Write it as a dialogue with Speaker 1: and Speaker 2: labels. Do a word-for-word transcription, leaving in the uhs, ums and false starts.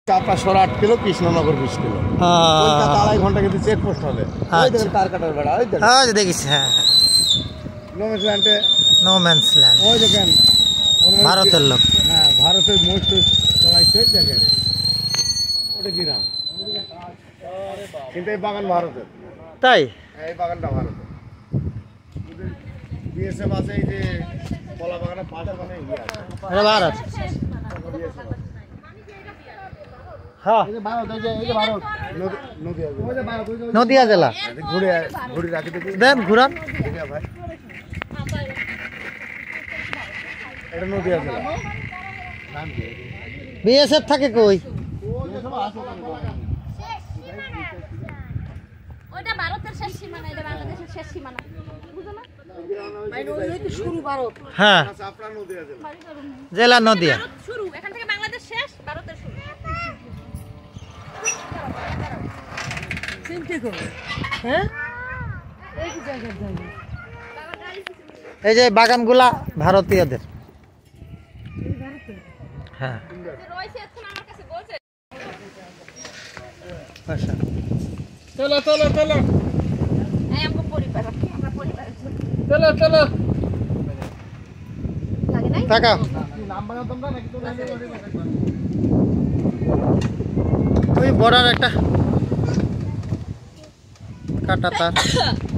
Speaker 1: চাপাশোর আট কিলো, কৃষ্ণনগর বিশ কিলো, কলকাতা আড়াই ঘন্টা কিন্তু চেকপোস্ট হবে। তার কাটার বেড়া ওই দেখিস। হ্যাঁ, নোম্যান্স ল্যান্ডে নোম্যান্স ল্যান্ড ওই দেখেন ভারতের লোক। হ্যাঁ, ভারতের মোস্ট চড়াইছে দেখেন, ওটা গ্রাম কিন্তু এই বাগান ভারতের। তাই এই বাগানটা ভারতের। বিএসএফ আছে এই যে কলা বাগানের পাশে মানে ইয়ে আছে, এটা ভারত। হ্যাঁ, এই যে ভারত, এই যে এই যে ভারত নদিয়া, ওই যে ভারত, নদিয়া জেলা। ঘুরে ঘুরে রাখি দেখি, দেন ঘুরান ভাই। এটা নদিয়া জেলা। বিএসএফ থাকে কই?
Speaker 2: ওটা ভারতের শেষ সীমানা, এটা বাংলাদেশের শেষ সীমানা, বুঝো না? ভাই ওই তো শুরু ভারত।
Speaker 1: হ্যাঁ, আপনার নদিয়া জেলা, জেলা নদিয়া
Speaker 2: শুরু, এখান থেকে বাংলাদেশ শেষ, ভারতের শুরু। চিন্তা করো। হ্যাঁ, এই কি জায়গা জায়গা,
Speaker 1: এই যে বাগানগুলা ভারতীয়দের। হ্যাঁ,
Speaker 2: রয়েছে এখন আমার কাছে বলছে।
Speaker 1: আচ্ছা, চলো চলো চলো,
Speaker 2: এই আমগো পরিবার, আমরা পরিবার আছি।
Speaker 1: চলো চলো,
Speaker 2: লাগে নাই
Speaker 1: টাকা
Speaker 2: নাম্বার তোমরা নাকি তো
Speaker 1: ওই বড়ার একটা কাটা তার।